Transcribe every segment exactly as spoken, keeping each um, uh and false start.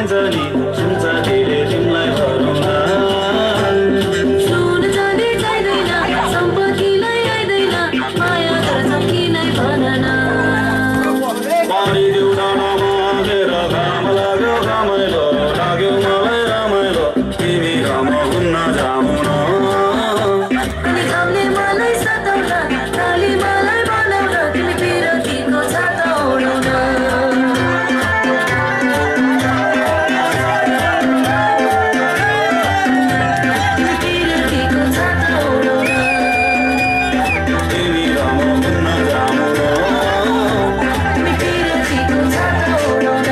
जान्छ नि जुन साथीले तिमीलाई हराउँदा सुन जाने चाहिँदैन सम्पत्तिलाई आइदैन माया गर्छ किनै भन न पारिदेऊ डाँडामा हालेर घाम लाग्यो घामैलो लाग्यो मलाई रमाइलो तिमी घाम हुन्न जामुन अनि घामले मलाई सताउन काली मलाई बनाउन तिमी पिरतीको छाता ओढाउन तिमी पिरतीको छाता ओढाउन तिमी घाम हुन्न जामुन तिमी पिरतीको छाता ओढाउन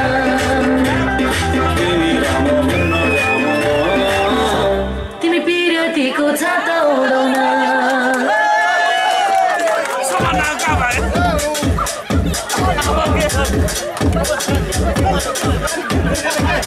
तिमी घाम हुन्न जामुन तिमी पिरतीको छाता ओढाउन